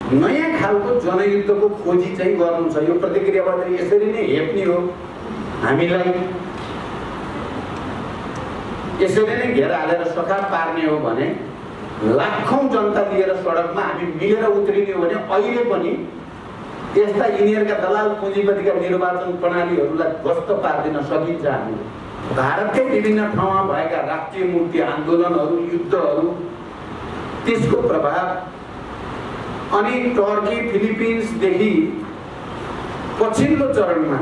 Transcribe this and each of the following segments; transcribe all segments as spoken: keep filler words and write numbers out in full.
नयाँ खालको जनयुद्धको खोजी चाहिँ गर्नु छ। यो प्रतिक्रियाबाट यसरी नै हेप्ने हो, हामीलाई यसरी नै घेरा हालेर सखा पार्ने हो भने लाखौं जनता लिएर सडकमा हामी मिलेर उत्रिने हो भने अहिले पनि यस्ता यिनीहरूका दलाल पुँजीपतिका निर्वाचन प्रणालीहरूलाई ध्वस्त पार्दिन सकिन्छ। हामीले भारतकै विभिन्न ठाउँमा भएका राष्ट्रिय मुक्ति आन्दोलनहरू, युद्धहरू, त्यसको प्रभाव अनि टर्की फिलिपिन्सदेखि पछिल्लो चरणमा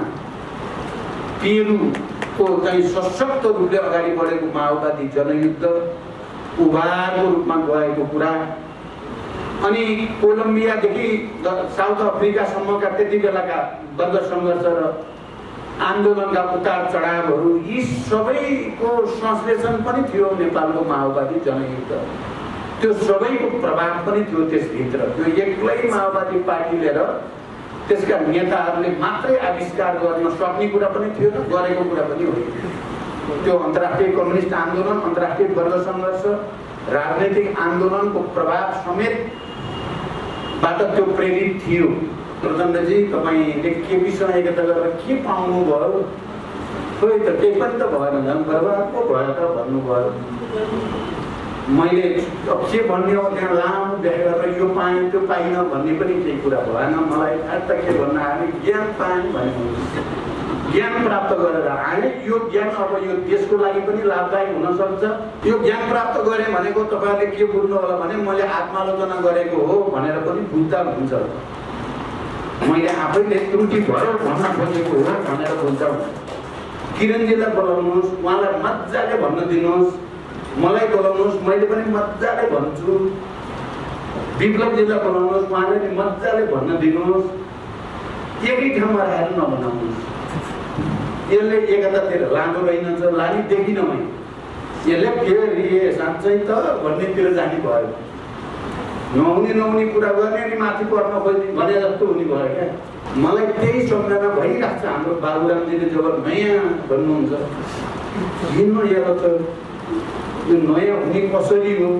पेरुको चाहिँ सशक्त रूपले अगाडि बढेको माओवादी जनयुद्ध उभारको रूपमा गएको कुरा, अनि कोलम्बियादेखि साउथ अफ्रिकासम्मका त्यति बेलाका दण्ड सङ्घर्ष र आन्दोलनका उतार चढावहरू, यी सबैको संश्लेषण पनि थियो नेपालको माओवादी जनयुद्ध। त्यो सबैको प्रभाव पनि थियो त्यसभित्र। त्यो एक्लै माओवादी पार्टीले र त्यसका नेताहरूले मात्रै आविष्कार गर्न सक्ने कुरा पनि थियो र गरेको कुरा पनि हो। त्यो अन्तर्राष्ट्रिय कम्युनिस्ट आन्दोलन, अन्तर्राष्ट्रिय वर्ग सङ्घर्ष, राजनैतिक आन्दोलनको प्रभाव समेतबाट त्यो प्रेरित थियो। प्रचण्डजी, तपाईँले केपीसँग एकता गरेर के पाउनुभयो? खोइ त केही पनि त भएन, झन् बर्बाद पो भयो त भन्नुभयो। मैले के भन्ने हो, त्यहाँ लामो व्याख्या गरेर यो पाएँ त्यो पाइनँ भन्ने पनि केही कुरा भएन। मलाई आज त के भन्न आयो, ज्ञान पाएँ भने ज्ञान प्राप्त गरेर आए। यो ज्ञान अब यो देशको लागि पनि लाभदायक हुन सक्छ। यो ज्ञान प्राप्त गरेँ भनेको तपाईँले के बुझ्नु होला भने मैले आत्मालोचना गरेको हो भनेर पनि बुझ्दा हुन्छ। मैले आफैले त्रुटि भयो भन्न खोजेको हो भनेर बुझ्दा हुन्छ। किरणजीलाई बोलाउनुहोस्, उहाँलाई मजाले भन्न दिनुहोस्, मलाई बोलाउनुहोस्, मैले पनि मजाले भन्छु। विप्लवजीलाई बोलाउनुहोस्, उहाँले पनि मजाले भन्न दिनुहोस्। एकै ठाउँमा राखेर नबनाउनुहोस्। यसले एकतातिर लाँदो रहेनछ, लाने देखिन मैले। यसले फेरि साँच्चै त भन्नेतिर जाने भयो। नहुने नहुने कुरा गर्ने अनि माथि पर्न खोज्ने भने जस्तो हुने भयो क्या। मलाई त्यही सम्झना भइरहेको छ। हाम्रो बाबुरामजीले जब नयाँ भन्नुहुन्छ, किन यसलाई त यो नयाँ हुने कसरी हो?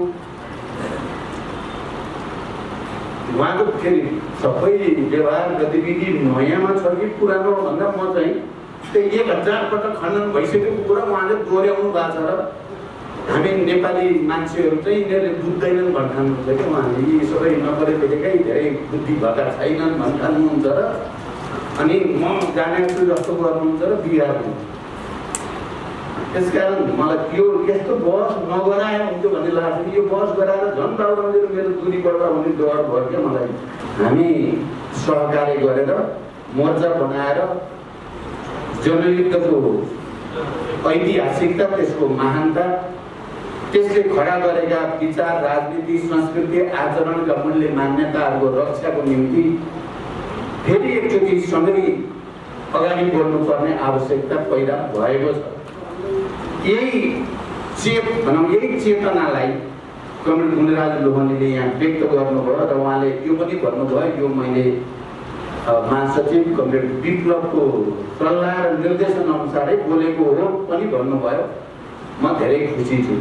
उहाँको फेरि सबै व्यवहार गतिविधि नयाँमा छ कि पुरानो भन्दा म चाहिँ त्यो एक हजार पटक खण्डन भइसकेको कुरा उहाँले दोहोऱ्याउनु भएको छ र हामी नेपाली मान्छेहरू चाहिँ यिनीहरूले बुझ्दैनन् भन्नुहुन्छ कि उहाँले यी सबै नपरेदेखिकै धेरै बुद्धि भएका छैनन् भन्नुहुन्छ र अनि म जाने छु जस्तो गर्नुहुन्छ र बिगार्नु। त्यसकारण मलाई यो यस्तो बहस नगराए हुन्थ्यो भन्ने लाग्छ कि यो बहस गराएर झन् बाबुरामजीले मेरो दूरी बढ्दा हुने डर भयो क्या मलाई। हामी सहकार्य गरेर मोर्चा बनाएर जनयुद्धको ऐतिहासिकता, त्यसको महानता, त्यसले खडा गरेका विचार, राजनीति, संस्कृति, आचरणका मूल्य मान्यताहरूको रक्षाको निम्ति फेरि एकचोटि सँगै अगाडि बढ्नुपर्ने आवश्यकता पैदा भएको छ। यही चेत भनौँ यही चेतनालाई कमरेड गुणराज लोहनीले यहाँ व्यक्त गर्नुभयो र उहाँले यो पनि भन्नुभयो, यो मैले महासचिव कमरेड विप्लवको सल्लाह र निर्देशन अनुसारै बोलेको हो पनि भन्नुभयो। म धेरै खुसी छु।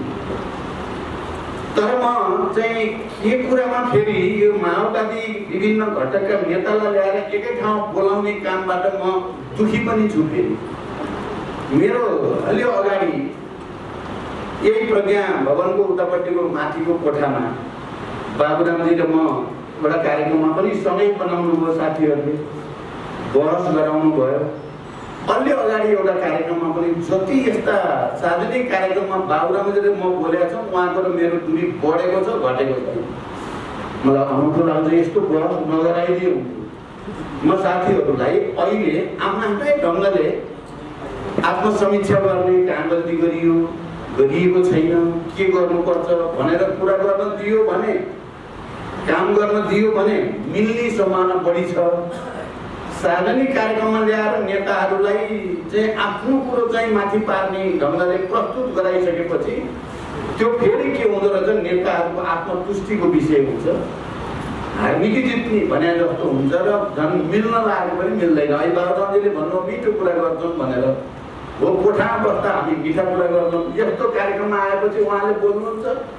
तर म चाहिँ के कुरामा फेरि यो माओवादी विभिन्न घटकका नेतालाई ल्याएर एकै ठाउँ बोलाउने कामबाट म दुखी पनि छु। फेरि मेरो अलि अगाडि यही प्रज्ञा भवनको उतापट्टिको माथिको कोठामा बाबुरामजी र म एउटा कार्यक्रममा पनि सँगै बनाउनु भयो। साथीहरूले बहस गराउनु भयो। अलि अगाडि एउटा कार्यक्रममा पनि जति यस्ता सार्वजनिक कार्यक्रममा बाबुरामजीले म बोलेको छु, उहाँको र मेरो दूरी बढेको छ घटेको छैन। मलाई अनुभव लाग्छ यस्तो बहस नगराइदिए हुन्थ्यो। म साथीहरूलाई अहिले आफ्नो आफ्नै ढङ्गले आत्मसमीक्षा गर्ने, कहाँ गल्ती गरियो, गरिएको छैन, के गर्नुपर्छ भनेर कुरा गर्न दियो भने, काम गर्न दियो भने मिल्ने सम्भावना बढी छ। सार्वजनिक कार्यक्रममा ल्याएर नेताहरूलाई चाहिँ आफ्नो कुरो चाहिँ माथि पार्ने ढङ्गले प्रस्तुत गराइसकेपछि त्यो फेरि के हुँदो रहेछ, नेताहरूको आत्मतुष्टिको विषय हुन्छ। हार्मिकी जित्ने भने जस्तो हुन्छ र झन् मिल्न लागेको पनि मिल्दैन। अहिले बाबुरामजीले भन्नु मिठो कुरा गर्छौँ भनेर हो, कोठामा बस्दा हामी मिठा कुरा गर्छौँ। यस्तो कार्यक्रममा आएपछि उहाँले बोल्नुहुन्छ,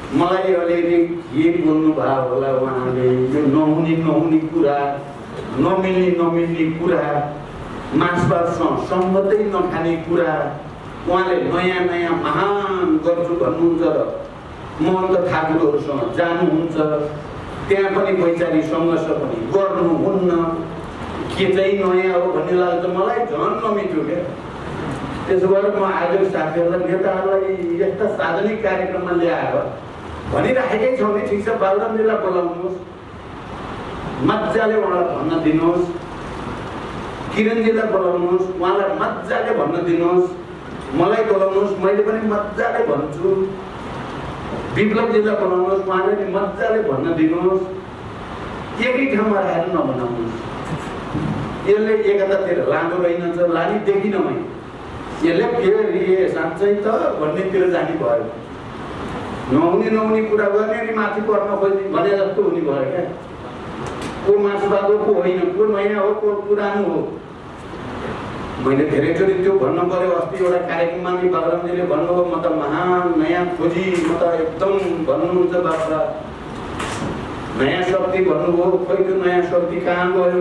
मलाई अलिअलि के बोल्नु भयो होला उहाँले, यो नहुने नहुने कुरा, नमिल्ने नमिल्ने कुरा, मार्क्सवादसँग सम्बन्धै नखाने कुरा उहाँले नयाँ नयाँ महान गर्छु भन्नुहुन्छ र महन्त ठाकुरहरूसँग जानुहुन्छ, त्यहाँ पनि वैचारिक सङ्घर्ष पनि गर्नुहुन्न, के चाहिँ नयाँ हो भन्ने लाग्छ मलाई झन् नमिठो क्या। त्यसो भएर म आज साथीहरूलाई नेताहरूलाई यस्ता सार्वजनिक कार्यक्रममा ल्याएर भनिराखेकै छौँ नि, ठिक छ बालरामजीलाई बोलाउनुहोस्, मजाले उहाँलाई भन्न दिनुहोस्, किरणजीलाई बोलाउनुहोस्, उहाँलाई मजाले भन्न दिनुहोस्, मलाई बोलाउनुहोस्, मैले पनि मजाले भन्छु, विप्लवजीलाई बोलाउनुहोस्, उहाँले पनि मजाले भन्न दिनुहोस्, एकै ठाउँमा राखेर नबनाउनुहोस्। यसले एकतातिर लाँदो रहेनछ, लाने देखिनँ मैले, यसले फेरि साँच्चै त भन्नेतिर जाने भयो, नहुने नहुने कुरा गर्ने अनि माथि पर्न खोज्ने भने जस्तो हुने भयो क्या। को मार्क्सवाद हो, को होइन, को नयाँ हो, को पुरानो हो। मैले धेरैचोटि त्यो भन्नु पर्यो। अस्ति एउटा कार्यक्रममा नि बाबुरामजीले भन्नुभयो म त महान नयाँ खोजी, म त एकदम भन्नुहुन्छ बाबा नयाँ शक्ति भन्नुभयो, खोइ त्यो नयाँ शक्ति कहाँ गयो?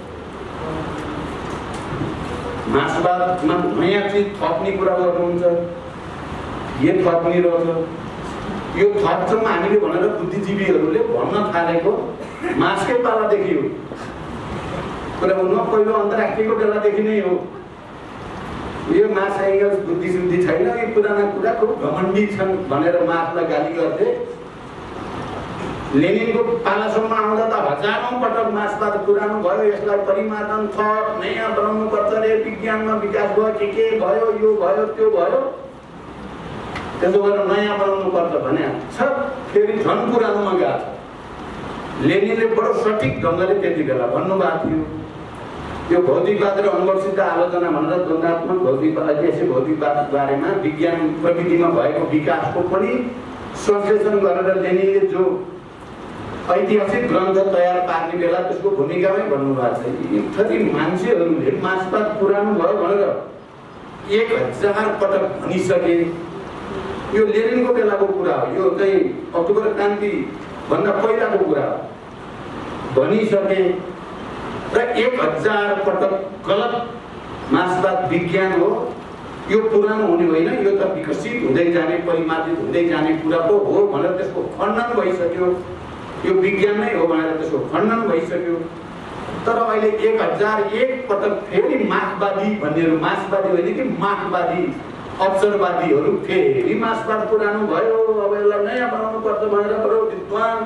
मार्क्सवादमा नयाँ चिज थप्ने कुरा गर्नुहुन्छ, यो थप्ने रहेछ, यो थप्छौँ हामीले भनेर बुद्धिजीवीहरूले भन्न थालेको मार्क्सकै पालादेखि हो। कुरा भन्नु पहिलो अन्तर्राष्ट्रियको बेलादेखि नै हो। यो मार्क्स एङ्गल्स बुद्धिसुद्धि छैन, यो पुराना कुरा खुब घमण्डी छन् भनेर मार्क्सलाई गाली गर्थे। लेनिनको पालासम्म आउँदा त हजारौँ पटक मार्क्सवाद पुरानो भयो, यसलाई परिमार्जन थप नयाँ बनाउनु पर्छ रे, विज्ञानमा विकास भयो, के के भयो, यो भयो त्यो भयो, त्यसो गरेर नयाँ बनाउनु पर्छ भने छ। फेरि झन् पुरानोमा गएको छ। लेनिनले बडो सठिक ढङ्गले त्यति बेला भन्नुभएको थियो, यो भौतिकवाद र अनुभवसित आलोचना भनेर द्वन्द्वात्मक भौतिकवाद, ऐतिहासिक भौतिकवाद बारेमा विज्ञान प्रविधिमा भएको विकासको पनि संश्लेषण गरेर लेनिनले जो ऐतिहासिक ग्रन्थ तयार पार्ने बेला त्यसको भूमिकामै भन्नुभएको छ। यी मान्छेहरूले मार्क्सवाद पुरानो भयो भनेर एक हजार पटक भनिसके। यो लेनिनको बेलाको कुरा हो, यो चाहिँ अक्टोबर क्रान्ति भन्दा पहिलाको कुरा हो, भनिसके र एक हजार पटक गलत मार्क्सवाद विज्ञान हो, यो पुरानो हुने होइन, यो त विकसित हुँदै जाने परिमार्जित हुँदै जाने कुरा पो हो भनेर त्यसको खण्डन भइसक्यो। यो विज्ञान नै हो भनेर त्यसको खण्डन भइसक्यो। तर अहिले एक हजार एक पटक फेरि मार्क्सवादी भन्नेहरू, मार्क्सवादी होइन कि मार्क्सवादी अवसरवादीहरू फेरि मार्क्सवाद पुरानो भयो, अब यसलाई नयाँ बनाउनु पर्छ भनेर बडो विद्वान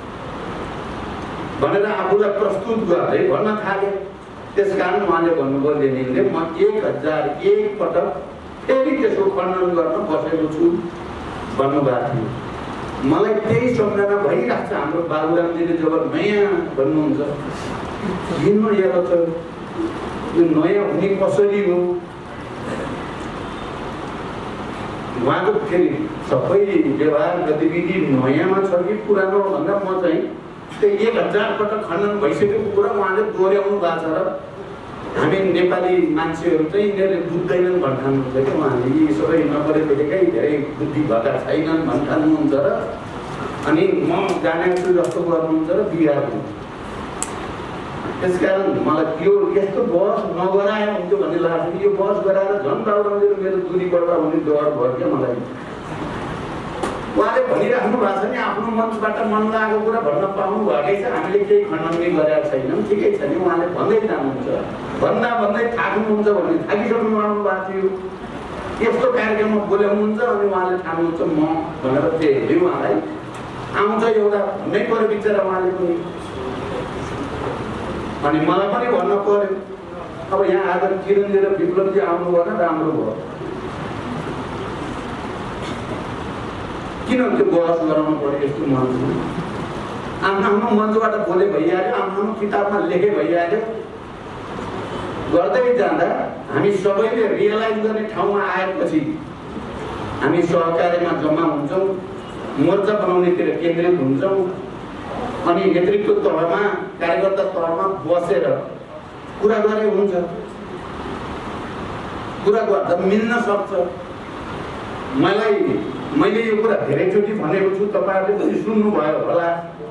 भनेर आफूलाई प्रस्तुत गर्दै भन्न थाले। त्यसकारण उहाँले भन्नुभयो लेनिनले म एक हजार एक पटक फेरि त्यसको खण्डन गर्न बसेको छु भन्नुभएको थियो। मलाई त्यही सम्झना भइरहेको छ। हाम्रो बाबुरामजीले जब नयाँ भन्नुहुन्छ, किन नयाँ छ, यो नयाँ हुने कसरी हो? उहाँको फेरि सबै व्यवहार गतिविधि नयाँमा छ कि पुरानो भन्दा म चाहिँ त्यो एक हजार पटक खण्डन भइसकेको कुरा उहाँले दोहोऱ्याउनु भएको छ र हामी नेपाली मान्छेहरू चाहिँ यिनीहरूले बुझ्दैनन् भन्ठान्नुहुन्छ कि उहाँले यी सबै नपरे देखेकै धेरै बुद्धि भएका छैनन् भन्ठान्नुहुन्छ र अनि म जानेको छु जस्तो गर्नुहुन्छ र बिहार्नु। त्यसकारण मलाई त्यो यस्तो बहस नगराए हुन्थ्यो भन्ने लाग्छ कि यो बहस गराएर झन् बाबुरामजीले मेरो दूरी बढ्दा हुने डर भयो क्या मलाई। उहाँले भनिराख्नु भएको छ नि, आफ्नो मञ्चबाट मन लागेको कुरा भन्न पाउनु भएकै छ, हामीले केही खण्डन नै गरेका छैनौँ, ठिकै छ नि। उहाँले भन्दै जानुहुन्छ, भन्दा भन्दै थाक्नुहुन्छ भने थाकिसक्नु आउनु भएको थियो। यस्तो कार्यक्रममा बोलाउनुहुन्छ अनि उहाँले ठान्नुहुन्छ म भनेर त्यही उहाँलाई आउँछ एउटा भन्नै पऱ्यो बिचरा उहाँले पनि। अनि मलाई पनि भन्न पर्यो। अब यहाँ आज किरणजी र विप्लवजी आउनु भएन, राम्रो भयो। किन त्यो बहस गराउनु पर्यो यस्तो मञ्च? आफ्नो आफ्नो मञ्चबाट बोले भइहाल्यो, आफ्नो आफ्नो किताबमा लेखे भइहाल्यो। गर्दै जाँदा हामी सबैले रियलाइज गर्ने ठाउँमा आएपछि हामी सहकार्यमा जम्मा हुन्छौँ, मोर्चा बनाउनेतिर केन्द्रित हुन्छौँ, अनि नेतृत्व तहमा कार्यकर्ता तहमा बसेर कुरा गरे हुन्छ। कुरा गर्दा मिल्न सक्छ। मलाई मैले यो कुरा धेरैचोटि भनेको छु, तपाईहरुले पनि सुन्नुभयो होला।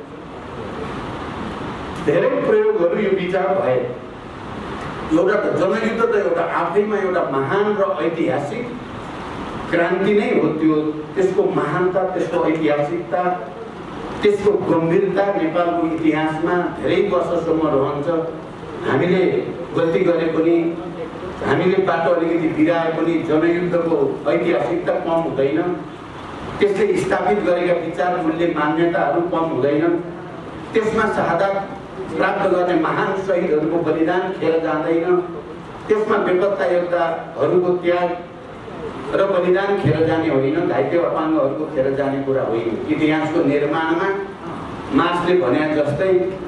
धेरै प्रयोगहरू यो विचार भए। एउटा त जनयुद्ध त एउटा आफैमा एउटा महान र ऐतिहासिक क्रान्ति नै हो। त्यो त्यसको महानता, त्यसको ऐतिहासिकता, त्यसको गम्भीरता नेपालको इतिहासमा धेरै वर्षसम्म रहन्छ। हामीले गल्ती गरे पनि, हामीले बाटो अलिकति बिराए पनि जनयुद्धको ऐतिहासिकता कम हुँदैन। त्यसले स्थापित गरेका विचार, मूल्य, मान्यताहरू कम हुँदैन। त्यसमा शहादत प्राप्त गर्ने महान शहीदहरूको बलिदान खेर जाँदैन। त्यसमा बेपत्ता योद्धाहरूको त्याग र बलिदान खेर जाने होइन, घाइते अपाङ्गहरूको खेर जाने कुरा होइन। इतिहासको निर्माणमा मार्क्सले भने जस्तै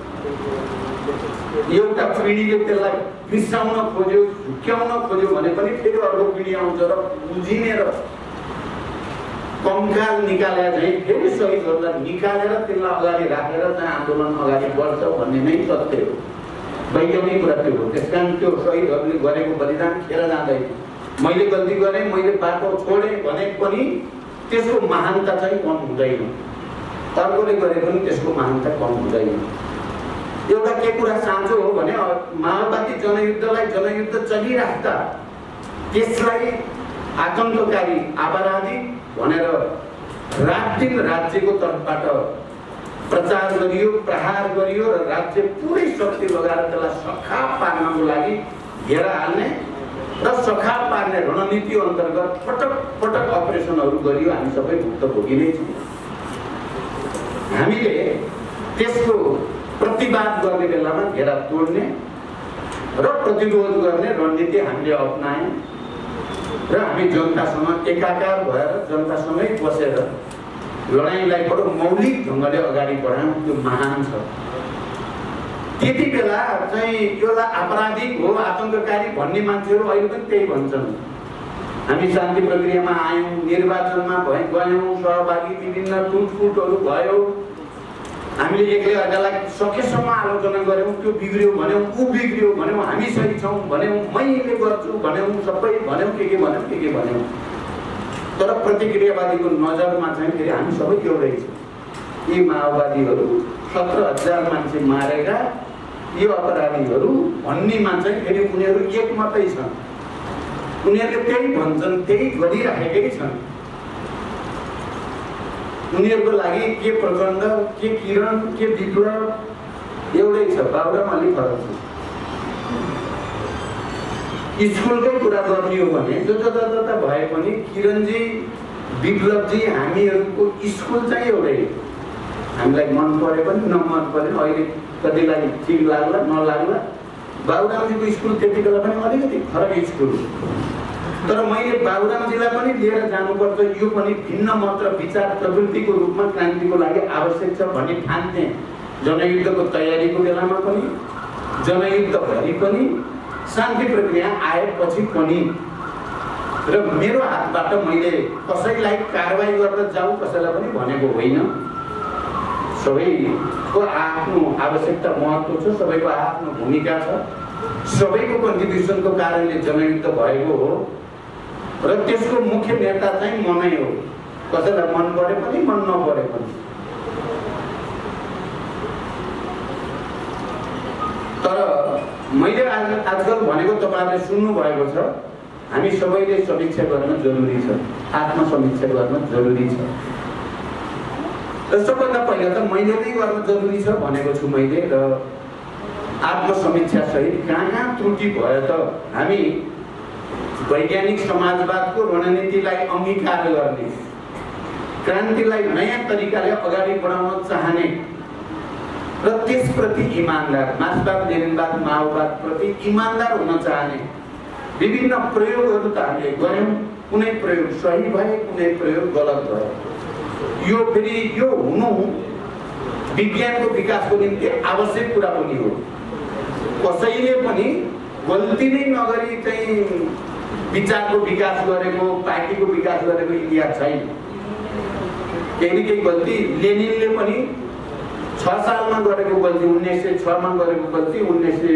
एउटा पिँढीले त्यसलाई बिर्साउन खोज्यो, झुक्क्याउन खोज्यो भने पनि फेरि अर्को पिँढी आउँछ र बुझिने र कङ्काल निकाले चाहिँ फेरि शहीदहरूलाई निकालेर त्यसलाई अगाडि राखेर चाहिँ आन्दोलन अगाडि बढ्छ भन्ने नै सत्य हो। वैज्ञानिक कुरा त्यो हो। त्यस कारण त्यो शहीदहरूले गरेको बलिदान खेर जाँदैन। मैले गल्ती गरेँ, मैले बाटो छोडेँ भने पनि त्यसको महानता चाहिँ कम हुँदैन। अर्कोले गरे पनि त्यसको महानता कम हुँदैन। एउटा के कुरा साँचो हो भने माओवादी जनयुद्धलाई जनयुद्ध चलिराख्दा त्यसलाई आतङ्ककारी, अपराधी भनेर रात दिन राज्यको तर्फबाट प्रचार गरियो, प्रहार गरियो र राज्य पुरै शक्ति लगाएर त्यसलाई सखाप पार्नको लागि घेरा हाल्ने र सखाप पार्ने रणनीति अन्तर्गत पटक पटक अपरेसनहरू गरियो। हामी सबै भुक्तभोगी नै छौँ। हामीले त्यसको प्रतिवाद गर्ने बेलामा घेरा तोड्ने र प्रतिरोध गर्ने रणनीति हामीले अपनायौँ र हामी जनतासँग एकाकार भएर जनतासँगै बसेर लडाइँलाई बडो मौलिक ढङ्गले अगाडि बढाउँ। त्यो महान छ। त्यति बेला चाहिँ योलाई आपराधिक हो, आतङ्ककारी भन्ने मान्छेहरू अहिले पनि त्यही भन्छन्। हामी शान्ति प्रक्रियामा आयौँ, निर्वाचनमा भए गयौँ, सहभागी विभिन्न टुटफुटहरू भयो। हामीले एकले अर्कालाई सकेसम्म आलोचना गऱ्यौँ। त्यो बिग्रियो भन्यौँ, ऊ बिग्रियो भन्यौँ, हामी सही छौँ भन्यौँ, मैले गर्छु भन्यौँ, सबै भन्यौँ, के के भन्यौँ, के के भन्यौँ। तर प्रतिक्रियावादीको नजरमा चाहिँ फेरि हामी सबै एउटै छौँ। यी माओवादीहरू सत्र हजार मान्छे मारेका यो अपराधीहरू भन्नेमा चाहिँ फेरि उनीहरू एक मात्रै छन्। उनीहरूले त्यही भन्छन्, त्यही गरिराखेकै छन्। उनीहरूको लागि के प्रचण्ड, के किरण, के विप्लव एउटै छ। बाबुराम अलिक फरक छ। स्कुलकै कुरा गर्ने हो भने जो जता जता भए पनि किरणजी, विप्लवजी, हामीहरूको स्कुल चाहिँ एउटै। हामीलाई मन परे पनि नमन परे, अहिले कतिलाई ठिक लाग्ला नलाग्ला। बाबुरामजीको स्कुल त्यति बेला पनि अलिकति फरक स्कुल। तर मैले बाबुरामजीलाई पनि लिएर जानुपर्छ, यो पनि भिन्न मात्र विचार प्रवृत्तिको रूपमा क्रान्तिको लागि आवश्यक छ भन्ने ठान्थेँ। जनयुद्धको तयारीको बेलामा पनि, जनयुद्धभरि पनि, शान्ति प्रक्रिया आएपछि पनि। र मेरो हातबाट मैले कसैलाई कारवाही गरेर जाऊ कसैलाई पनि भनेको होइन। सबैको आफ्नो आवश्यकता, महत्त्व छ, सबैको आफ्नो भूमिका छ। सबैको कन्ट्रिब्युसनको कारणले जनयुद्ध भएको हो र त्यसको मुख्य नेता चाहिँ म नै हो। कसैलाई मन परे पनि मन नपरे पनि। तर मैले आज आजकल भनेको तपाईँहरूले सुन्नु भएको छ, हामी सबैले समीक्षा गर्न जरुरी छ, आत्मसमीक्षा गर्न जरुरी छ। र सबभन्दा पहिला त मैले नै गर्न जरुरी छ भनेको छु मैले। र आत्मसमीक्षा सहित कहाँ कहाँ त्रुटि भयो त हामी वैज्ञानिक समाजवादको रणनीतिलाई अंगीकार गर्ने, क्रान्तिलाई नयाँ तरिकाले अगाडि बढाउन चाहने र त्यसप्रति इमानदार, मार्क्सवाद, लेनिनवाद, माओवाद प्रति इमानदार हुन चाहने विभिन्न प्रयोगहरू त हामीले गऱ्यौँ। कुनै प्रयोग सही भए, कुनै प्रयोग गलत भयो। यो फेरि यो हुनु विज्ञानको विकासको निम्ति आवश्यक कुरा पनि हो। कसैले पनि गल्ती नै नगरी चाहिँ विचारको विकास गरेको, पार्टीको विकास गरेको इतिहास छैन। केही न केही गल्ती लेनिनले पनि छ सालमा गरेको गल्ती, उन्नाइस सय छमा गरेको गल्ती उन्नाइस सय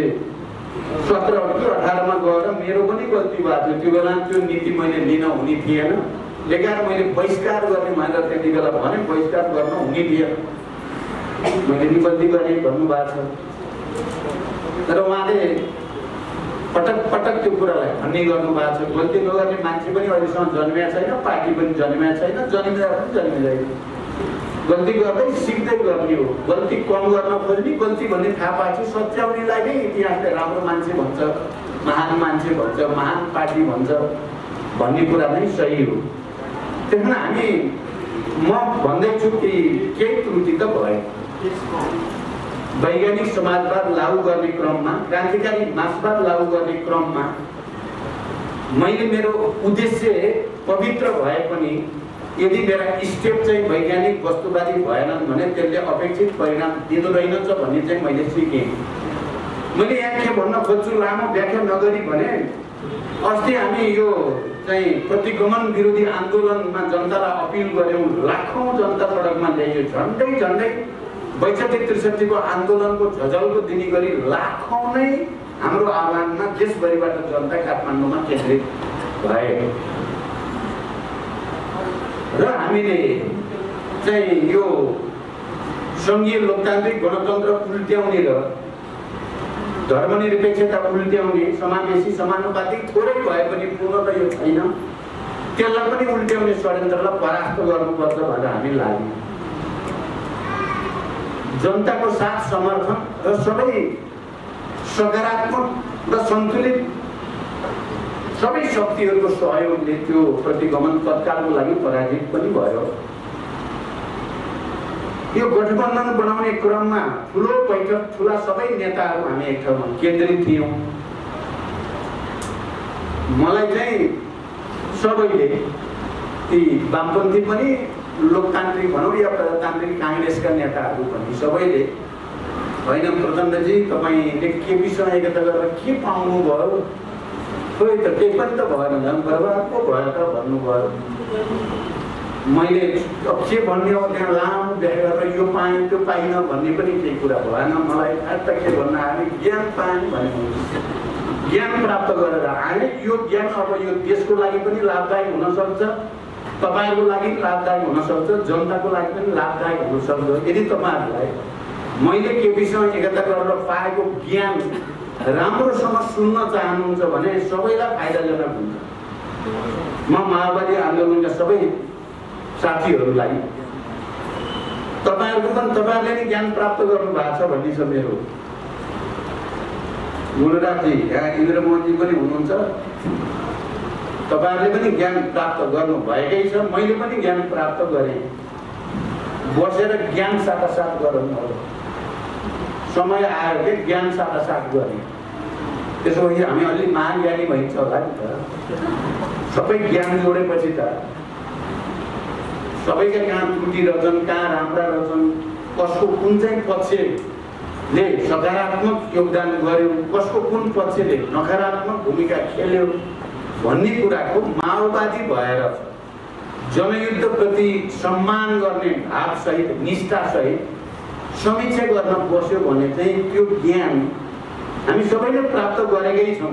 सत्र अठारमा गएर मेरो पनि गल्ती भएको थियो। त्यो बेला त्यो नीति मैले लिन हुने थिएन। लेखाएर मैले बहिष्कार गर्ने भनेर त्यति बेला भने बहिष्कार गर्न हुने थिएन, मैले निबन्धी गरेँ भन्नुभएको छ। तर उहाँले पटक पटक त्यो कुरालाई भन्ने गर्नुभएको छ। गल्ती नगर्ने मान्छे पनि अहिलेसम्म जन्मिया छैन, पार्टी पनि जन्मिया छैन, जन्मिँदा पनि जन्मिँदैन। गल्ती गर्दै सिक्दै गर्ने हो। गल्ती कम गर्न खोज्ने, गल्ती भन्ने थाहा पाएपछि सच्याउनेलाई नै इतिहासले राम्रो मान्छे भन्छ, महान मान्छे भन्छ, महान पार्टी भन्छ भन्ने कुरा नै सही हो। त्यसमा हामी म भन्दैछु कि केही त्रुटि त भयो। वैज्ञानिक समाजवाद लागू गर्ने क्रममा, क्रान्तिकारी मार्क्सवाद लागू गर्ने क्रममा मैले मेरो उद्देश्य पवित्र भए पनि यदि मेरा स्टेप चाहिँ वैज्ञानिक वस्तुवादी भएनन् भने त्यसले अपेक्षित परिणाम दिँदो रहेनछ भन्ने चाहिँ मैले सिकेँ। मैले यहाँ के भन्न खोज्छु, लामो व्याख्या नगरी भने अस्ति हामी यो चाहिँ प्रतिगमन विरोधी आन्दोलनमा जनतालाई अपिल गऱ्यौँ, लाखौँ जनता सडकमा ल्याइयो। झन्डै झन्डै बैसठी त्रिसठीको आन्दोलनको झझल्को दिने गरी लाखौँ नै हाम्रो आह्वानमा देशभरिबाट जनता काठमाडौँमा केन्द्रित भए र हामीले चाहिँ यो सङ्घीय लोकतान्त्रिक गणतन्त्र उल्ट्याउने र धर्मनिरपेक्षता उल्ट्याउने, समावेशी समानुपातिक थोरै भए पनि पूर्ण त यो छैन, त्यसलाई पनि उल्ट्याउने षड्यन्त्रलाई परास्त गर्नुपर्छ भनेर हामी लाग्यौँ। जनताको साथ समर्थन र सबै सकारात्मक र सन्तुलित सबै शक्तिहरूको सहयोगले त्यो प्रतिगमन तत्कालको लागि पराजित पनि भयो। यो गठबन्धन बनाउने क्रममा ठुलो बैठक, ठुला सबै नेताहरू हामी एक ठाउँमा केन्द्रित थियौँ। मलाई चाहिँ सबैले, ती वामपन्थी पनि, लोकतान्त्रिक भनौँ या प्रजातान्त्रिक काङ्ग्रेसका नेताहरू पनि सबैले, होइन प्रचण्डजी तपाईँले केपीसँग एकता गरेर के पाउनुभयो, खोइ त केही पनि त भएन, झन् बर्बाद पो भयो त भन्नुभयो। मैले अब के भन्ने हो, त्यहाँ लामो व्याख्या गरेर यो पाएँ त्यो पाइनँ भन्ने पनि केही कुरा भएन। मलाई खास त के भन्न आयो, ज्ञान पाएँ भने ज्ञान प्राप्त गरेर आए। यो ज्ञान अब यो देशको लागि पनि लाभदायक हुनसक्छ, तपाईँहरूको लागि पनि लाभदायक हुनसक्छ, जनताको लागि पनि लाभदायक हुनसक्छ। यदि तपाईँहरूलाई मैले केपीसँग एकता गरेर पाएको ज्ञान राम्रोसँग सुन्न चाहनुहुन्छ भने सबैलाई फाइदाजनक हुन्छ। म माओवादी आन्दोलनका सबै साथीहरूलाई तपाईँहरूको पनि तपाईँहरूले नै ज्ञान प्राप्त गर्नु भएको छ भन्ने छ मेरो। गुणराजी यहाँ इन्द्रमोहनजी पनि हुनुहुन्छ, तपाईँहरूले पनि ज्ञान प्राप्त गर्नु भएकै छ, मैले पनि ज्ञान प्राप्त गरेँ। बसेर ज्ञान साटासाट गरौँ, समय आयो कि ज्ञान साटासाट गरेँ। त्यसो भए हामी अलि महाज्ञानी भइन्छ होला नि त। सबै ज्ञान जोडेपछि त सबैका कहाँ त्रुटि रहेछन्, कहाँ राम्रा रहेछन्, कसको कुन चाहिँ पक्षले सकारात्मक योगदान गर्यो, कसको कुन पक्षले नकारात्मक भूमिका खेल्यो भन्ने कुराको माओवादी भएर जनयुद्धप्रति सम्मान गर्ने भावसहित, निष्ठासहित समीक्षा गर्न बस्यो भने चाहिँ त्यो ज्ञान हामी सबैले प्राप्त गरेकै छौँ।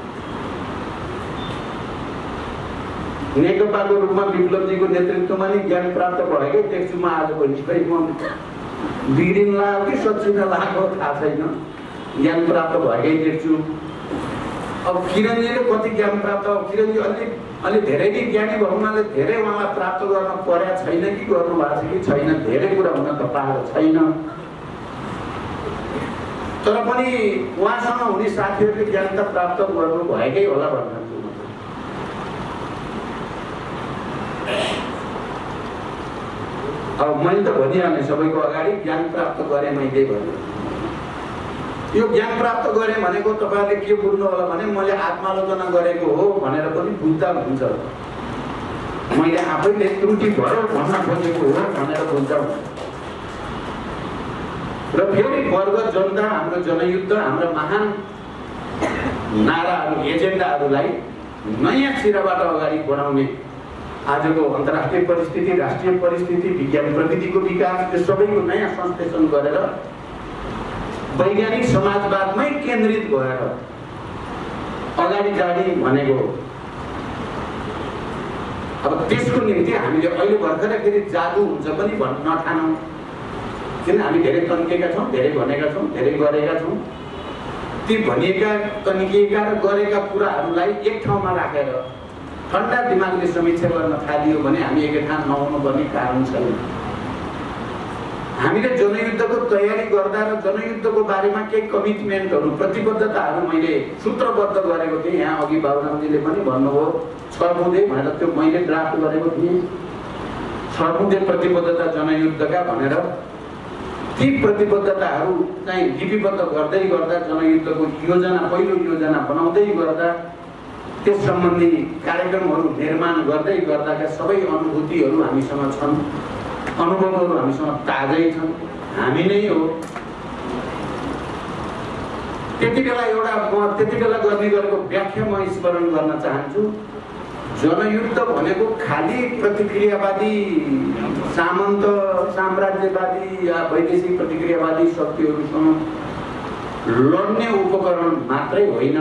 नेकपाको रूपमा विप्लवजीको नेतृत्वमा नै ज्ञान प्राप्त भएकै देख्छु म आजभोलि। खै म बिग्रिन लाग्यो कि सचिन लाग्यो थाहा छैन, ज्ञान प्राप्त भएकै देख्छु। अब किरणजीले कति ज्ञान प्राप्त, किरणजी अलि अलि धेरै नै ज्ञानी भएको हुनाले धेरै उहाँलाई प्राप्त गर्न परेको छैन कि गर्नु भएको छ कि छैन, धेरै कुरा हुन त पाएको छैन। तर पनि उहाँसँग हुने साथीहरूले ज्ञान त प्राप्त गर्नु भएकै होला भन्न। अब मैले त भनिहालेँ सबैको अगाडि, ज्ञान प्राप्त गरेँ मैले भने। यो ज्ञान प्राप्त गरेँ भनेको तपाईँहरूले के बुझ्नु होला भने मैले आत्मालोचना गरेको हो भनेर पनि बुझ्दा हुन्छ। मैले आफैले त्रुटि भयो भन्न खोजेको हो भनेर बुझ्दा हुन्छ। र फेरि वर्ग, जनता, हाम्रो जनयुद्ध, हाम्रो महान नाराहरू, एजेन्डाहरूलाई नयाँ सिराबाट अगाडि बढाउने आजको अन्तर्राष्ट्रिय परिस्थिति, राष्ट्रिय परिस्थिति, विज्ञान प्रविधिको विकास, यो सबैको नयाँ संश्लेषण गरेर वैज्ञानिक समाजवादमै केन्द्रित भएर अगाडि जाने भनेको अब त्यसको निम्ति हामीले अहिले भर्खरै फेरि जादु हुन्छ पनि भन्न नठानौँ, किन हामी धेरै तन्केका छौँ, धेरै भनेका छौँ, धेरै गरेका छौँ। ती भनिएका तन्किएका र गरेका कुराहरूलाई एक ठाउँमा राखेर ठन्डा दिमागले समीक्षा गर्न थालियो भने हामी एकैठाउँ नहुनुपर्ने कारण छैन। हामीले जनयुद्धको तयारी गर्दा र जनयुद्धको बारेमा केही कमिटमेन्टहरू, प्रतिबद्धताहरू मैले सूत्रबद्ध गरेको थिएँ। यहाँ अघि बाबुरामजीले पनि भन्नुभयो छ बुँदे भनेर, त्यो मैले ड्राफ्ट गरेको थिएँ, छ बुँदे प्रतिबद्धता जनयुद्धका भनेर। ती प्रतिबद्धताहरू चाहिँ लिपिबद्ध गर्दै गर्दा, जनयुद्धको योजना, पहिलो योजना बनाउँदै गर्दा, त्यस सम्बन्धी कार्यक्रमहरू निर्माण गर्दै गर्दाका सबै अनुभूतिहरू हामीसँग छन्, अनुभवहरू हामीसँग ताजै छन्, हामी नै हो। त्यति बेला एउटा म त्यति बेला गर्ने गरेको व्याख्या म स्मरण गर्न चाहन्छु। जनयुद्ध भनेको खाली प्रतिक्रियावादी, सामन्त साम्राज्यवादी या वैदेशिक प्रतिक्रियावादी शक्तिहरूसँग लड्ने उपकरण मात्रै होइन।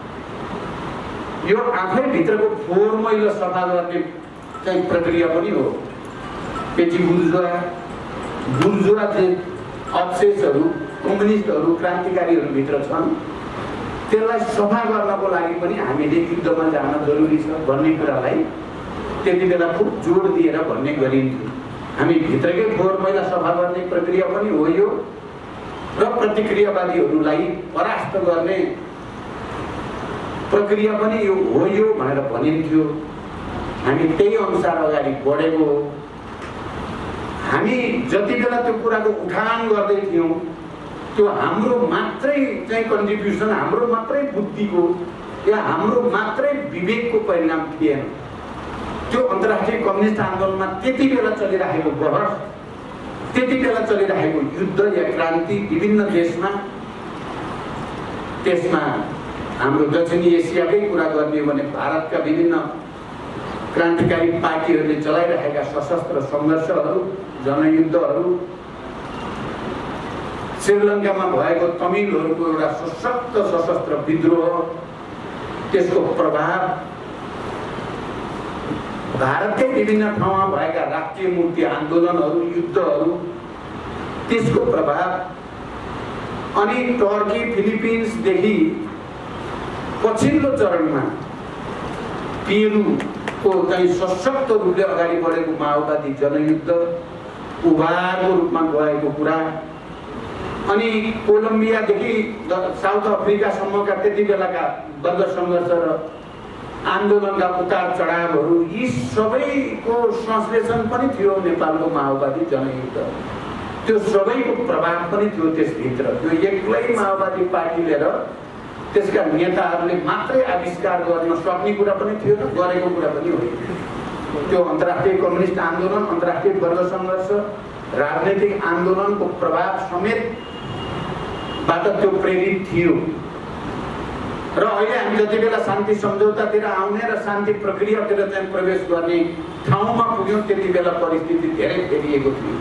यो आफै भित्रको फोहोर मैला सफा गर्ने चाहिँ प्रक्रिया पनि हो। पेची बुर्जुवा बुर्जुवा चाहिँ अब्सेसहरू, कम्युनिस्टहरू, क्रान्तिकारीहरू भित्र छन्, त्यसलाई सफा गर्नको लागि पनि हामीले युद्धमा जान जरुरी छ भन्ने कुरालाई त्यति बेला खुब जोड दिएर भन्ने गरिन्थ्यो। हामी भित्रकै फोहोर मैला सफा गर्ने प्रक्रिया पनि हो यो, र प्रतिक्रियावादीहरूलाई परास्त गर्ने प्रक्रिया पनि यो हो यो भनेर भनिन्थ्यो। हामी त्यही अनुसार अगाडि बढेको हो। हामी जति बेला त्यो कुराको उठान गर्दै थियौँ, त्यो हाम्रो मात्रै चाहिँ कन्ट्रिब्युसन, हाम्रो मात्रै बुद्धिको या हाम्रो मात्रै विवेकको परिणाम थिएन। त्यो अन्तर्राष्ट्रिय कम्युनिस्ट आन्दोलनमा त्यति बेला चलिरहेको बहस, त्यति बेला चलिरहेको युद्ध या क्रान्ति विभिन्न देशमा, त्यसमा हाम्रो दक्षिणी एसियाकै कुरा गर्ने हो भने भारतका विभिन्न क्रान्तिकारी पार्टीहरूले चलाइरहेका सशस्त्र सङ्घर्षहरू, जनयुद्धहरू, श्रीलङ्कामा भएको तमिलहरूको एउटा सशक्त सशस्त्र विद्रोह, त्यसको प्रभाव, भारतकै विभिन्न ठाउँमा भएका राष्ट्रिय मुक्ति आन्दोलनहरू, युद्धहरू, त्यसको प्रभाव, अनि टर्की, फिलिपिन्सदेखि पछिल्लो चरणमा पेरुको चाहिँ सशक्त रूपले अगाडि बढेको माओवादी जनयुद्ध, उभारको रूपमा गएको कुरा, अनि कोलम्बियादेखि साउथ अफ्रिकासम्मका त्यति बेलाका बद्ध सङ्घर्ष र आन्दोलनका उतार चढावहरू, यी सबैको संश्लेषण पनि थियो नेपालको माओवादी जनयुद्ध। त्यो सबैको प्रभाव पनि थियो त्यसभित्र। त्यो एक्लै माओवादी पार्टीले र त्यसका नेताहरूले मात्रै आविष्कार गर्न सक्ने कुरा पनि थियो र गरेको कुरा पनि होइन। त्यो अन्तर्राष्ट्रिय कम्युनिस्ट आन्दोलन, अन्तर्राष्ट्रिय वर्ग सङ्घर्ष, राजनैतिक आन्दोलनको प्रभाव समेतबाट त्यो प्रेरित थियो। र अहिले हामी जति बेला शान्ति सम्झौतातिर आउने र शान्ति प्रक्रियातिर चाहिँ प्रवेश गर्ने ठाउँमा पुग्यौँ, त्यति बेला परिस्थिति धेरै फेरिएको थियो।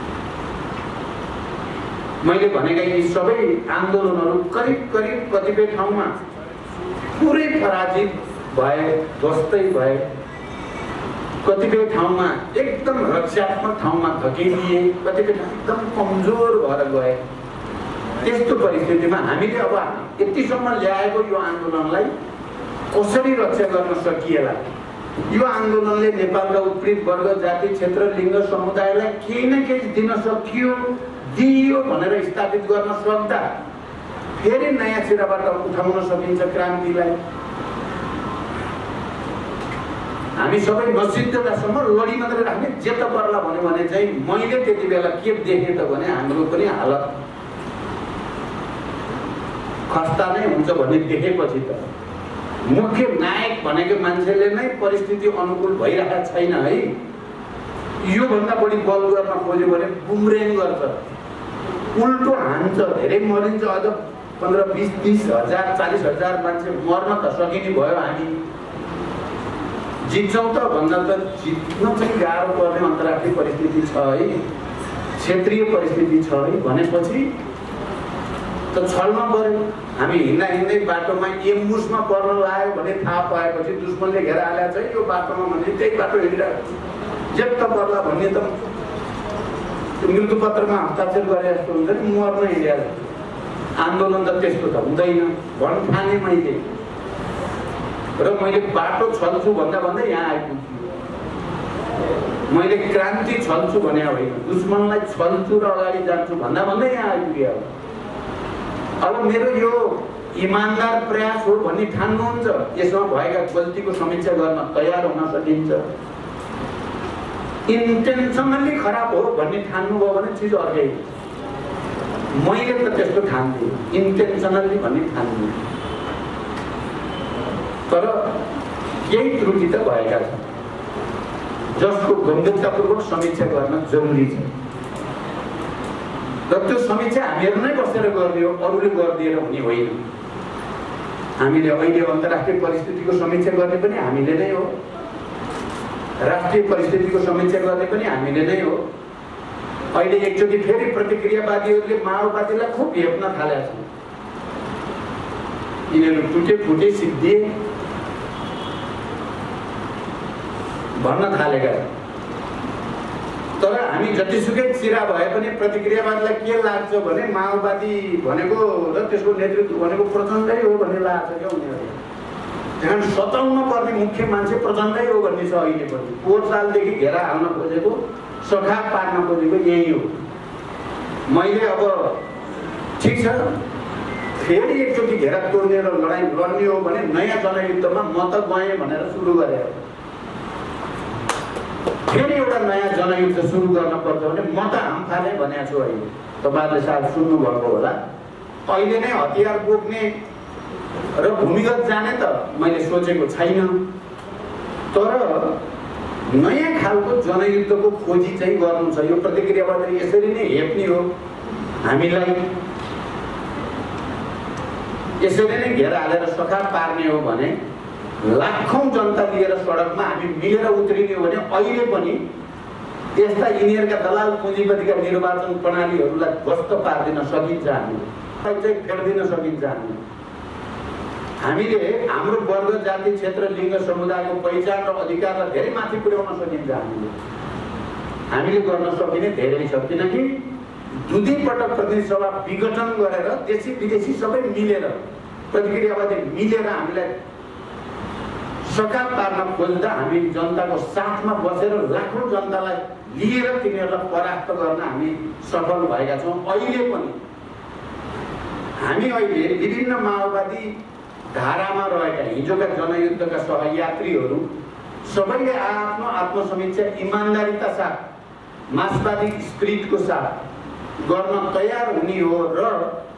मैले भनेका यी सबै आन्दोलनहरू करिब करिब कतिपय ठाउँमा पुरै पराजित भए, ध्वस्तै भए, कतिपय ठाउँमा एकदम रक्षात्मक ठाउँमा धकेलिए, कतिपय ठाउँ एकदम कमजोर भएर गए। त्यस्तो परिस्थितिमा हामीले अब यतिसम्म ल्याएको यो आन्दोलनलाई कसरी रक्षा गर्न सकिएला? यो आन्दोलनले नेपालका उत्पीडित वर्ग, जाति, क्षेत्र, लिङ्ग, समुदायलाई केही न केही दिन सकियो, दिइयो भनेर स्थापित गर्न सक्दा फेरि नयाँ सिराबाट उठाउन सकिन्छ क्रान्तिलाई। हामी सबै नसिद्धतासम्म लडी मात्रै राख्ने, जे त पर्ला भन्यो भने चाहिँ मैले त्यति बेला के देखेँ त भने हाम्रो पनि हालत खस्ता नै हुन्छ भन्ने देखेपछि त मुख्य नायक भनेको मान्छेले नै परिस्थिति अनुकूल भइरहेको छैन है। योभन्दा बढी बल गर्न खोज्यो भने बुमरेङ गर्छ, उल्टो हान्छ, धेरै मरिन्छ। अझ पन्ध्र बिस तिस हजार चालिस हजार मान्छे मर्न त सकिने भयो। हामी जित्छौँ त भन्दा त जित्न चाहिँ गाह्रो पर्ने अन्तर्राष्ट्रिय परिस्थिति छ है, क्षेत्रीय परिस्थिति छ है भनेपछि त छल्न पर्यो। हामी हिँड्दा हिँड्दै बाटोमा एम्बुसमा पर्न लाग्यो भने थाहा पाएपछि दुश्मनले घेरा हालेको छ यो बाटोमा भने त्यही बाटो हिँडिरहेको जेत्त पर्ला भन्ने त मृत्युपत्रमा हस्ताक्षर गरे जस्तो हुन्छ नि, मर्न हिँडेको। आन्दोलन त त्यस्तो त हुँदैन भन्न ठाने मैले, र मैले बाटो छल्छु भन्दा भन्दै यहाँ आइपुग्छु। मैले क्रान्ति छल्छु भने होइन, दुश्मनलाई छल्छु र अगाडि जान्छु भन्दा भन्दै यहाँ आइपुग्यो। अब मेरो यो इमान्दार प्रयास हो भन्ने ठान्नुहुन्छ, यसमा भएका गल्तीको समीक्षा गर्न तयार हुन सकिन्छ। इन्टेन्सनली खराब हो भन्ने ठान्नुभयो भने चिज अर्कै। मैले त त्यस्तो ठान्दिनँ, इन्टेन्सनली भन्ने ठान्दिनँ, तर केही त्रुटि त भएका छन् जसको गम्भीरतापूर्वक समीक्षा गर्न जरुरी छ। र त्यो समीक्षा हामीहरू नै बसेर गर्ने हो, अरूले गरिदिएर हुने होइन। हामीले अहिले अन्तर्राष्ट्रिय परिस्थितिको समीक्षा गर्ने पनि हामीले नै हो, राष्ट्रिय परिस्थितिको समीक्षा गर्ने पनि हामीले नै हो। अहिले एकचोटि फेरि प्रतिक्रियावादीहरूले माओवादीलाई खुब हेप्न थालेका छन्। यिनीहरू टुटे फुटे सिद्धिए भन्न थालेका। तर हामी जतिसुकै चिरा भए पनि प्रतिक्रियावादीलाई के लाग्छ भने माओवादी भनेको र त्यसको नेतृत्व भनेको प्रचण्डै हो भन्ने लाग्छ क्या उनीहरू। त्यहाँ सताउन पर्ने मुख्य मान्छे प्रचण्डै हो भन्ने छ अहिले पनि। पोहोर सालदेखि घेरा हाल्न खोजेको, सखा पार्न खोजेको यही हो। मैले अब ठिक छ फेरि एकचोटि घेरा तोड्ने र लडाइँ लड्ने हो भने नयाँ जनयुद्धमा म त गएँ भनेर सुरु गरे। फेरि एउटा नयाँ जनयुद्ध सुरु गर्न पर्छ भने म त हाम फाले भनेको छु। अहिले तपाईँहरूले सायद सुन्नुभएको होला, अहिले नै हतियार बोक्ने र भूमिगत जाने त मैले सोचेको छैन, तर नयाँ खालको जनयुद्धको खोजी चाहिँ गर्नु छ। यो प्रतिक्रियाबाट यसरी नै हेप्ने हो, हामीलाई यसरी नै घेरा हालेर सखा पार्ने हो भने लाखौं जनता लिएर सडकमा हामी मिलेर उत्रिने हो भने अहिले पनि यस्ता यिनीहरूका दलाल पुँजीपतिका निर्वाचन प्रणालीहरूलाई ध्वस्त पार्दिन सकिन्छ, हामीले चाहिँ फेर्दिन सकिन्छ। हामी हामीले हाम्रो वर्ग जाति क्षेत्र लिङ्ग समुदायको पहिचान र अधिकारलाई धेरै माथि पुर्याउन सकिन्छ। हामीले हामीले गर्न सकिने धेरै छ, किनकि दुई पटक प्रतिनिधि सभा विघटन गरेर देशी विदेशी सबै मिलेर प्रतिक्रियावादी मिलेर हामीलाई सकार पार्न खोज्दा हामी जनताको साथमा बसेर लाखौं जनतालाई लिएर तिनीहरूलाई परास्त गर्न हामी सफल भएका छौँ। अहिले पनि हामी अहिले विभिन्न माओवादी धारामा रहेका हिजोका जनयुद्धका सहयात्रीहरू सबैले आफ्नो आत्मसमीक्षा इमान्दारीका साथ मार्क्सवादी स्पिरिटको साथ गर्न तयार हुने हो र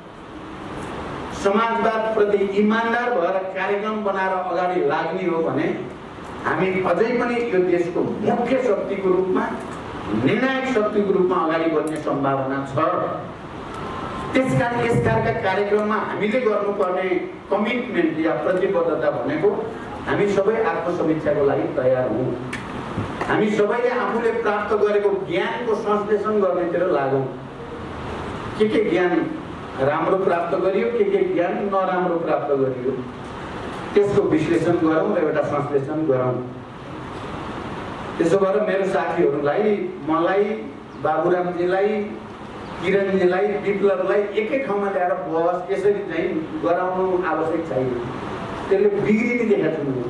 समाजवाद प्रति इमान्दार भएर कार्यक्रम बनाएर अगाडि लाग्ने हो भने हामी अझै पनि यो देशको मुख्य शक्तिको रूपमा, निर्णायक शक्तिको रूपमा अगाडि बढ्ने सम्भावना छ। त्यसकारण यसकारका कार्यक्रममा हामीले गर्नुपर्ने कमिटमेन्ट या प्रतिबद्धता भनेको हामी सबै आत्मसमीक्षाको लागि तयार हौँ। हामी सबैले आफूले प्राप्त गरेको ज्ञानको संश्लेषण गर्नेतिर लागौँ। के के ज्ञान राम्रो प्राप्त गरियो, के के ज्ञान नराम्रो प्राप्त गरियो, त्यसको विश्लेषण गरौँ र एउटा संश्लेषण गरौँ। त्यसो भएर मेरो साथीहरूलाई, मलाई, बाबुरामजीलाई, किरणजीलाई, विप्लवलाई एकै ठाउँमा ल्याएर बहस यसरी चाहिँ गराउनु आवश्यक छैन। त्यसले बिग्रिने देखाएको छु।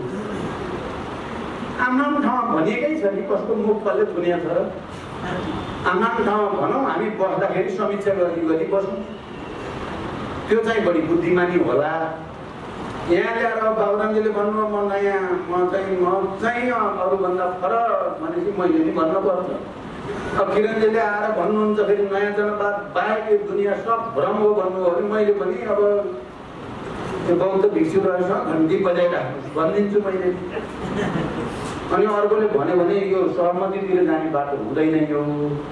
आफ्नो ठाउँमा भनिएकै छ नि कस्तो मुख कसले थुनिया छ र। आफ्नो ठाउँमा भनौँ, हामी बस्दाखेरि समीक्षा गर्ने गरी बसौँ, त्यो चाहिँ बढी बुद्धिमानी होला। यहाँ ल्याएर बाबुरामजीले भन्नु म नयाँ म चाहिँ म चाहिँ अरूभन्दा फरक भनेपछि मैले नि भन्नुपर्छ। अब किरणजीले आएर भन्नुहुन्छ फेरि नयाँ जनवाद बाहेक यो दुनियाँ सब भ्रम हो भन्नुभयो भने मैले पनि अब त्यो बौद्ध भिक्षु रहेछ घन्टी बजाइराख्नु भनिदिन्छु मैले। अनि अर्कोले भन्यो भने यो सहमतितिर जाने बाटो हुँदैन, यो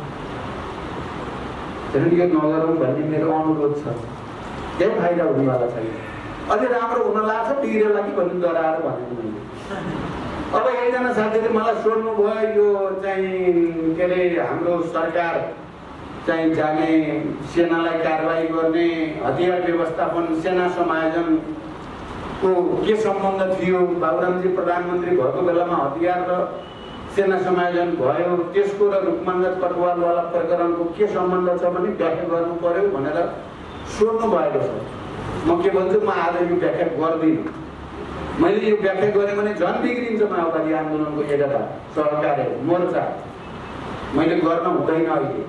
यो नगरौँ भन्ने मेरो अनुरोध छ। केही फाइदा हुनेवाला छैन। अझै राम्रो हुन लाग्छ बिग्रेला कि भन्ने डराएर भनेको मैले। अब एकजना साथीले मलाई सोध्नु भयो यो चाहिँ के अरे हाम्रो सरकार चाहिँ जाने, सेनालाई कारबाही गर्ने, हतियार व्यवस्थापन, सेना समायोजनको के सम्बन्ध थियो? बाबुरामजी प्रधानमन्त्री भएको बेलामा हतियार र सेना समायोजन भयो, त्यसको र रूपमंगत कटवालवाला प्रकरणको के सम्बन्ध छ भने व्याख्या गर्नु पर्यो भनेर सोध्नु भएको छ। म के भन्छु, म आज यो व्याख्या गर्दिनँ। मैले यो व्याख्या गरेँ भने झन् बिग्रिन्छ माओवादी आन्दोलनको एकता, सहकार्य, मोर्चा। मैले गर्न हुँदैन अहिले,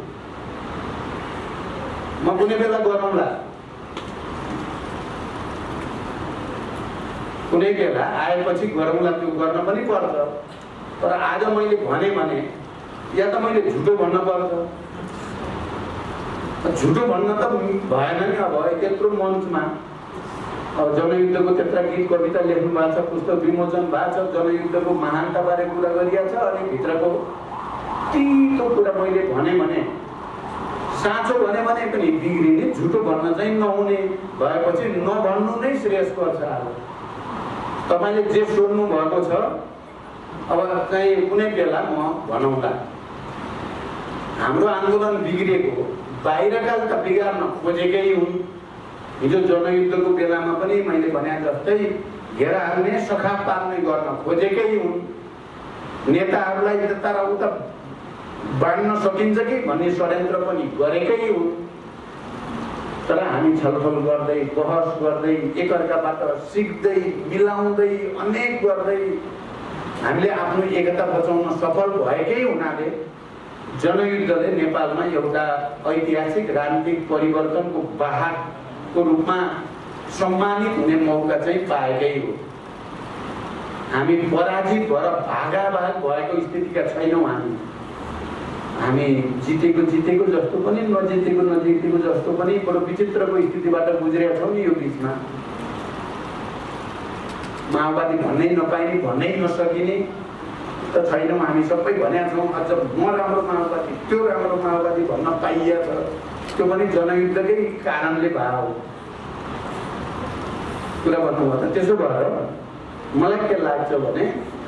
म कुनै बेला गरौँला, कुनै बेला आएपछि गरौँला, त्यो गर्न पनि पर्छ। तर आज मैले भने भने या त मैले झुटो भन्न पर्छ, झुटो भन्न त भएन नि। अब त्यत्रो मञ्चमा अब जनयुद्धको त्यत्रा गीत कविता लेख्नु भएको छ, पुस्तक विमोचन भएको छ, जनयुद्धको महानताबारे कुरा गरिएको छ, अनि भित्रको तितो कुरा मैले भने भने साँचो भने भने पनि बिग्रिने, झुटो भन्न चाहिँ नहुने भएपछि नभन्नु नै श्रेयस्कर छ। आज तपाईँले जे सोध्नु भएको छ, अब चाहिँ कुनै बेला म भनौँला। हाम्रो आन्दोलन बिग्रिएको बाहिरका त बिगार्न खोजेकै हुन्। हिजो जनयुद्धको बेलामा पनि मैले भने जस्तै घेरा हाल्ने, सखा पार्ने गर्न खोजेकै हुन्। नेताहरूलाई यता र उता बाँड्न सकिन्छ कि भन्ने षड्यन्त्र पनि गरेकै हुन्। तर हामी छलफल गर्दै, बहस गर्दै, एकअर्काबाट सिक्दै, मिलाउँदै, अनेक गर्दै हामीले आफ्नो एकता बचाउन सफल भएकै हुनाले जनयुद्धले नेपालमा एउटा ऐतिहासिक राजनीतिक परिवर्तनको वाहकको रूपमा सम्मानित हुने मौका चाहिँ पाएकै हो। हामी पराजित भएर भागाभाग भएको स्थितिका छैनौँ। हामी हामी जितेको जितेको जस्तो पनि, नजितेको नजितेको जस्तो पनि बडो विचित्रको स्थितिबाट गुज्रेका छौँ नि। यो बिचमा माओवादी भन्नै नपाइने, भन्नै नसकिने त छैनौँ। हामी सबै भनेका छौँ, अझ म राम्रो माओवादी, त्यो राम्रो माओवादी भन्न पाइएको छ। त्यो पनि जनयुद्धकै कारणले भयो कुरा भन्नुभयो। त्यसो भएर मलाई के लाग्छ भने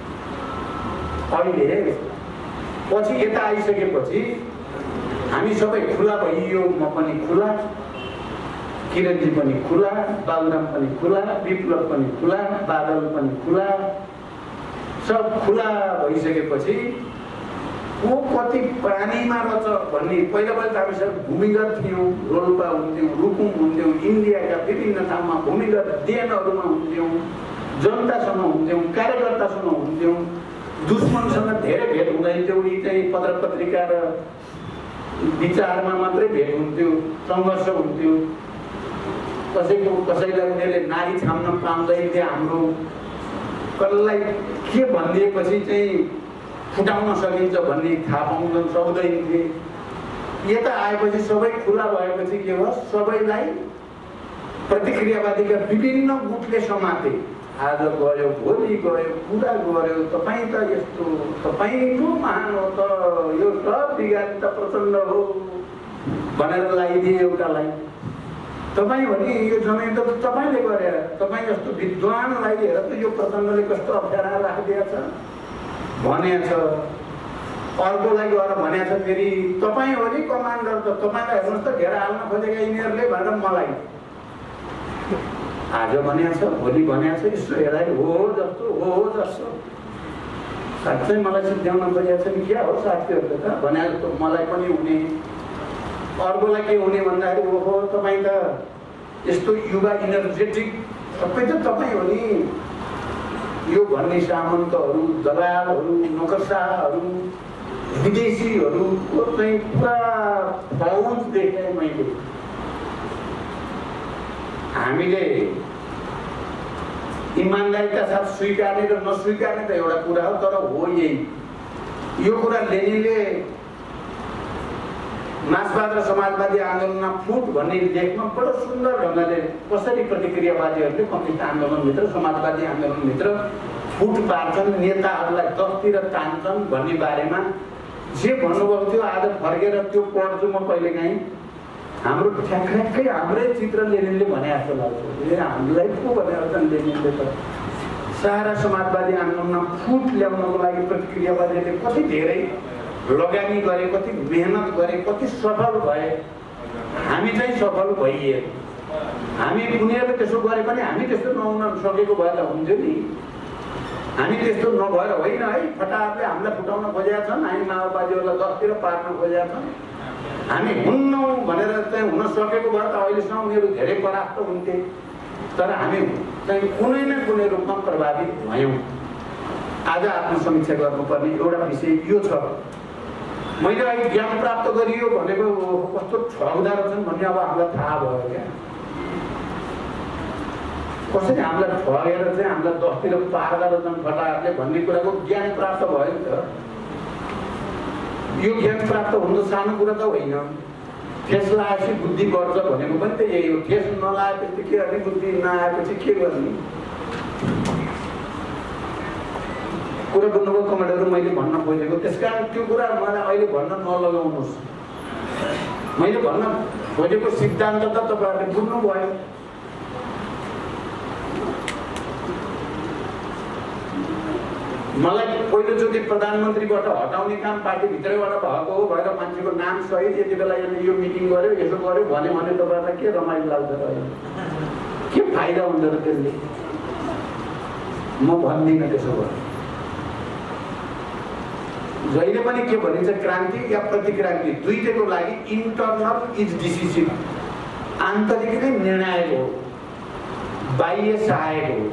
अहिले पछि यता आइसकेपछि हामी सबै खुला भइयो। म पनि खुला, किरणजी पनि खुला, बाबुराम पनि खुला, विप्लव पनि खुला, बादल पनि खुला, सब खुला भइसकेपछि को कति पानीमा रहेछ भन्ने पहिला पहिला हामी सब भूमिगत थियौँ। रोल्पा हुन्थ्यौँ, रुकुम हुन्थ्यौँ, इन्डियाका विभिन्न ठाउँमा भूमिगत देनहरूमा हुन्थ्यौँ, जनतासँग हुन्थ्यौँ, कार्यकर्तासँग हुन्थ्यौँ, दुश्मनसँग धेरै भेट हुँदैन थियो। यी चाहिँ पत्र पत्रिका र विचारमा मात्रै भेट हुन्थ्यो, सङ्घर्ष हुन्थ्यो। कसैको कसैलाई उनीहरूले नारी छाम्न पाउँदैन थियो। हाम्रो कसलाई के भनिदिएपछि चाहिँ फुटाउन सकिन्छ भन्ने थाहा पाउन सक्दैन थिए। यता आएपछि सबै खुला भएपछि के भयो, सबैलाई प्रतिक्रियावादीका विभिन्न गुटले समाते। आज गयो, भोलि गयो, कुरा गऱ्यो, तपाईँ त यस्तो, तपाईँ पो महान हो त, यो सब बिगारी त प्रचण्ड हो भनेर लगाइदिए एउटालाई। तपाईँ भने यो जनयुद्ध त तपाईँले गरे, तपाईँ जस्तो विद्वानलाई हेर त यो प्रचण्डले कस्तो अप्ठ्यारा राखिदिएको छ भनेछ। अर्कोलाई गएर भनेछ फेरि तपाईँ हो नि कमान्डर, त तपाईँलाई हेर्नुहोस् त घेरा हाल्न खोजेका यिनीहरूले भनेर मलाई आज भनेको छ, भोलि भनेको छ। यसो हेर्दाखेरि हो जस्तो हो जस्तो साँच्चै मलाई सिद्ध्याउन गइरहेको छ नि। क्या हो साथीहरूले त भने जस्तो मलाई पनि हुने, अर्कोलाई के हुने भन्दाखेरि ओहो तपाईँ त यस्तो युवा इनर्जेटिक, सबै त तपाईँ हो नि। यो भन्ने सामन्तहरू, दलालहरू, नोकरशाहहरू, विदेशीहरूको चाहिँ पुरा फौज देखेँ मैले। हामीले इमान्दारीका साथ स्वीकार्ने र नस्वीकार्ने त एउटा कुरा हो, तर हो यही। यो कुरा लेनिनले मार्क्सवाद र समाजवादी आन्दोलनमा फुट भन्ने लेखमा बडो सुन्दर ढङ्गले कसरी प्रतिक्रियावादीहरूले कम्युनिस्ट आन्दोलनभित्र, समाजवादी आन्दोलनभित्र फुट पार्छन्, नेताहरूलाई दसतिर तान्छन् भन्ने बारेमा जे भन्नुभएको थियो आज फर्केर त्यो पढ्छु म कहिलेकाहीँ। हाम्रो ठ्याक्कै हाम्रै चित्र लेनिनले भने जस्तो लाग्छ। ए हामीलाई पो भनेर छन् लेनिनले त। सारा समाजवादी आन्दोलनमा फुट ल्याउनको लागि प्रतिक्रियावादीले कति धेरै लगानी गरे, कति मेहनत गरे, कति सफल भए, हामी चाहिँ सफल भइए। हामी उनीहरूले त्यसो गरे पनि हामी त्यस्तो नहुन सकेको भए त हुन्थ्यो नि। हामी त्यस्तो नभएर होइन है, फटाफटले हामीलाई फुटाउन खोजेका छन्, हामी माओवादीहरूलाई दसतिर पार्न खोजेका छन्। हामी हुन्नौँ भनेर चाहिँ हुन सकेको भए त अहिलेसम्म उनीहरू धेरै परास्त हुन्थे। तर हामी चाहिँ कुनै न कुनै रूपमा प्रभावित भयौँ। आज आत्मसमीक्षा गर्नुपर्ने एउटा विषय यो छ। मैले अहिले ज्ञान प्राप्त गरियो भनेको कस्तो ठग्दा रहेछन् भन्ने अब हामीलाई थाहा भयो क्या। कसरी हामीलाई ठगेर चाहिँ हामीलाई दसतिर पार्दा रहेछन् फटाफटले भन्ने कुराको ज्ञान प्राप्त भयो नि त। यो ज्ञान प्राप्त हुनु त सानो कुरा त होइन। ठेस लगाएपछि बुद्धि बढ्छ भनेको पनि त यही हो। ठेस नलाएपछि के गर्ने, बुद्धि नआएपछि के गर्ने कुरा बुझ्नुभयो कमेन्टहरू मैले भन्न खोजेको। त्यस कारण त्यो कुरा मलाई अहिले भन्न नलगाउनुहोस्। मैले भन्न खोजेको सिद्धान्त त तपाईँहरूले बुझ्नुभयो। मलाई पहिलोचोटि प्रधानमन्त्रीबाट हटाउने काम पार्टीभित्रैबाट भएको हो भएर मान्छेको नाम सहित यति बेला यो मिटिङ गर्यो यसो गर्यो भन्यो भने तपाईँहरूलाई के रमाइलो लाग्छ र, के फाइदा हुन्छ र त्यसले? म भन्दिनँ त्यसो भयो। जहिले पनि के भनिन्छ, क्रान्ति या प्रतिक्रान्ति दुईटैको लागि इन्टरनल इज डिसिसिभ। आन्तरिक नै निर्णायक हो, बाह्य सहायक हो।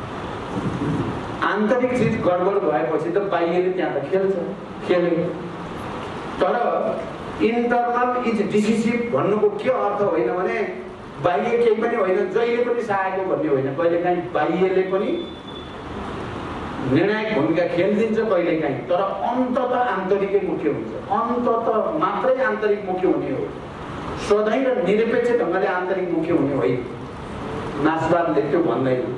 आन्तरिक चिज गडबड भएपछि त बाह्यले त्यहाँ त खेल्छ, खेले। तर इन्टरनल इज डिसिसिभ भन्नुको के अर्थ होइन भने बाह्य केही पनि होइन, जहिले पनि सहायक हो भन्ने होइन। कहिलेकाहीँ बाह्यले पनि निर्णायक भूमिका खेलिदिन्छ कहिलेकाहीँ, तर अन्ततः आन्तरिकै मुख्य हुन्छ। अन्ततः मात्रै आन्तरिक मुख्य हुने हो, सधैँ र निरपेक्ष ढङ्गले आन्तरिक मुख्य हुने होइन। नासवादले त्यो भन्दैन।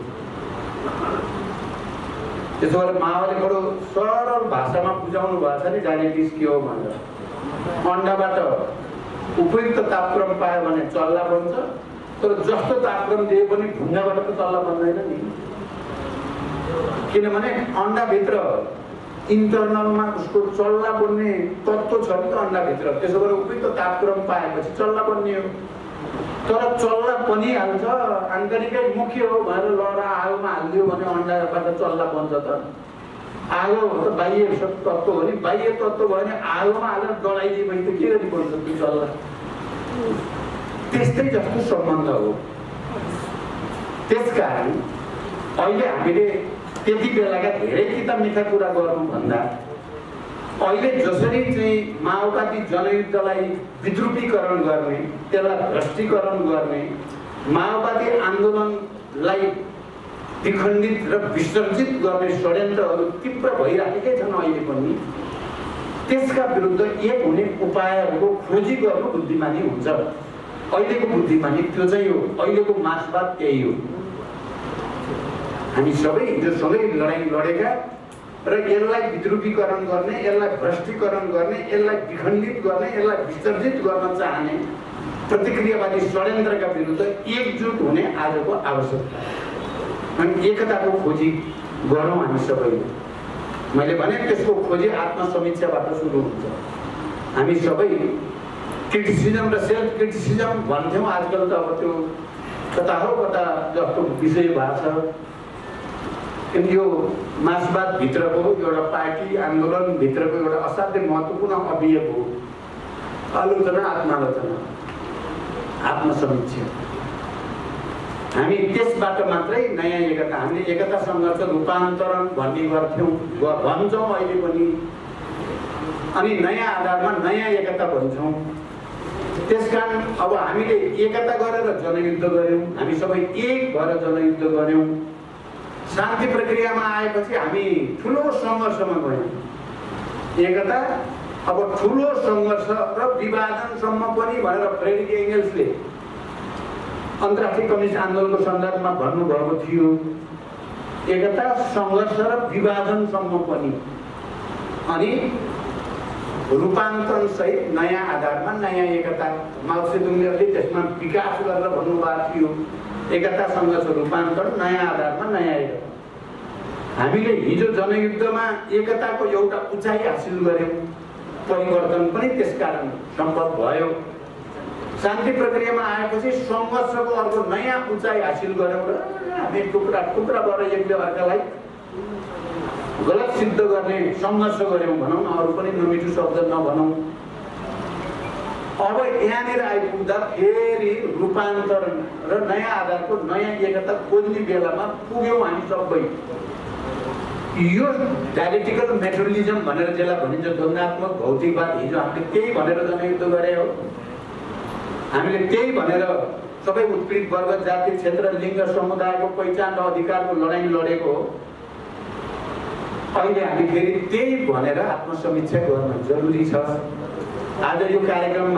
त्यसो भएर माओवादीले बडो सरल भाषामा बुझाउनु भएको छ नि डायबेटिस के हो भनेर। अन्डाबाट उपयुक्त तापक्रम पायो भने चल्ला बन्छ, तर जस्तो तापक्रम दिए पनि ढुङ्गाबाट त चल्ला बन्दैन नि। किनभने अन्डाभित्र इन्टरनलमा उसको चल्ला बन्ने तत्त्व छ नि त अन्डाभित्र। त्यसो भएर उपयुक्त तापक्रम पाएपछि चल्ला बन्ने हो। तर चल्ला बनिहाल्छ, आन्तरिकै मुख्य हो भनेर लहरा आगोमा हालिदियो भने अन्डाबाट चल्ला बन्छ त? आगो त बाह्य तत्त्व हो नि। बाह्य तत्त्व भयो भने आगोमा हालेर डढाइदिए भने त के गरी बन्छ त्यो चल्ला? त्यस्तै जस्तो सम्बन्ध हो। त्यसकारण अहिले हामीले त्यति बेलाका धेरै किता मिठा कुरा गर्नुभन्दा अहिले जसरी चाहिँ माओवादी जनयुद्धलाई विद्रुपीकरण गर्ने, त्यसलाई भ्रष्टीकरण गर्ने, माओवादी आन्दोलनलाई विखण्डित र विसर्जित गर्ने षड्यन्त्रहरू तीव्र भइराखेकै छन् अहिले पनि। त्यसका विरुद्ध एक हुने उपायहरूको खोजी गर्नु बुद्धिमानी हुन्छ। अहिलेको बुद्धिमानी त्यो चाहिँ हो। अहिलेको मार्क्सवाद त्यही हो। हामी सबै हिजोसँगै लडाइँ लडेका र यसलाई विद्रुपीकरण गर्ने, यसलाई भ्रष्टीकरण गर्ने, यसलाई विखण्डित गर्ने, यसलाई विसर्जित गर्न चाहने प्रतिक्रियावादी षड्यन्त्रका विरुद्ध एकजुट हुने आजको आवश्यकता। अनि एकताको खोजी गरौँ हामी सबैले। मैले भने त्यसको खोजी आत्मसमीक्षाबाट सुरु हुन्छ। हामी सबै क्रिटिसिजम र सेल्फ क्रिटिसिजम भन्थ्यौँ, आजकल त अब त्यो कता हो कता जस्तो विषय भएको छ। किनकि यो मार्क्सवादभित्रको एउटा पार्टी आन्दोलनभित्रको एउटा असाध्यै महत्त्वपूर्ण अभियोग हो। आलोचना, आत्मालोचना, आत्मसमीक्षा। हामी त्यसबाट मात्रै नयाँ एकता, हामीले एकता सङ्घर्ष रूपान्तरण भन्ने गर्थ्यौँ, भन्छौँ अहिले पनि। अनि नयाँ आधारमा नयाँ एकता भन्छौँ। त्यसकारण अब हामीले एकता गरेर जनयुद्ध गऱ्यौँ, हामी सबै एक भएर जनयुद्ध गऱ्यौँ। शान्ति प्रक्रियामा आएपछि हामी ठुलो सङ्घर्षमा गयौँ। एकता अब ठुलो सङ्घर्ष र विभाजनसम्म पनि भनेर फ्रेडरिक एङ्गल्सले अन्तर्राष्ट्रिय कम्युनिस्ट आन्दोलनको सन्दर्भमा भन्नुभएको थियो। एकता सङ्घर्ष र विभाजनसम्म पनि, अनि रूपान्तरण सहित नयाँ आधारमा नयाँ एकता। माओ सेतुङले अलि त्यसमा विकास गरेर भन्नुभएको थियो, एकता सङ्घर्ष रूपान्तरण नयाँ आधारमा नयाँ एकता। हामीले हिजो जनयुद्धमा एकताको एउटा उचाइ हासिल गर्यौँ। परिवर्तन पनि त्यसकारण सम्भव भयो। शान्ति प्रक्रियामा आएपछि सङ्घर्षको अर्को नयाँ उचाइ हासिल गऱ्यौँ र हामी टुक्रा टुक्रा भएर एकले अर्कालाई गलत सिद्ध गर्ने सङ्घर्ष गऱ्यौँ भनौँ न, अरू पनि नमिठो शब्द नभनौँ। अब यहाँनिर आइपुग्दा फेरि रूपान्तरण र नयाँ आधारको नयाँ एकता खोज्ने बेलामा पुग्यौँ हामी सबै। यो डायलेक्टिकल मेटेरियलिजम भनेर जसलाई भनिन्छ, द्वन्द्वात्मक भौतिकवाद, हिजो हामीले त्यही भनेर जनयुद्ध गरे हो। हामीले त्यही भनेर सबै उत्पीडित वर्ग, जाति, क्षेत्र, लिङ्ग, समुदायको पहिचान र अधिकारको लडाइँ लडेको हो। अहिले हामी फेरि त्यही भनेर आत्मसमीक्षा गर्न जरुरी छ। आज यो कार्यक्रममा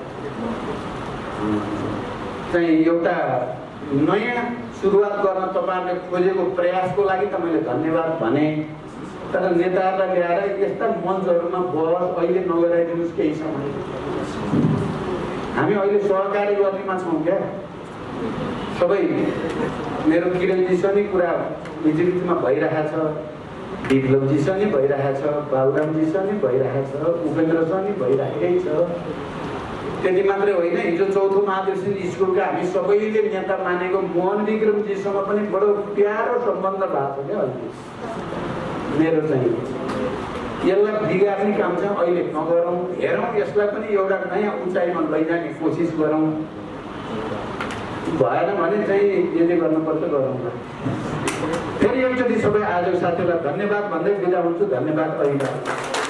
चाहिँ एउटा नयाँ सुरुवात गर्न तपाईँहरूले खोजेको प्रयासको लागि त मैले धन्यवाद भने, तर नेताहरूलाई ल्याएर यस्ता मञ्चहरूमा बहस अहिले नगराइदिनुहोस् केही समय। हामी अहिले सहकारी गर्नेमा छौँ क्या। सबै मेरो किरणजीसँगै कुरा बिचबिचमा भइरहेछ, विप्लवजीसँग भइरहेछ, बाबुरामजीसँग भइरहेछ, उपेन्द्रसँग भइरहेकै छ। त्यति मात्रै होइन, हिजो चौथो महादर्शन स्कुलका हामी सबैले नेता मानेको मोहन विक्रमजीसँग पनि बडो प्यारो सम्बन्ध भएको छ क्या। अहिले मेरो चाहिँ यसलाई बिगार्ने काम चाहिँ अहिले नगरौँ, हेरौँ, यसलाई पनि एउटा नयाँ उचाइमा लैजाने कोसिस गरौँ। भएन भने चाहिँ यदि गर्नुपर्छ गरौँला। फेरि एकचोटि सबै आजको साथीहरूलाई धन्यवाद भन्दै बिदा हुन्छु। धन्यवाद। अहिले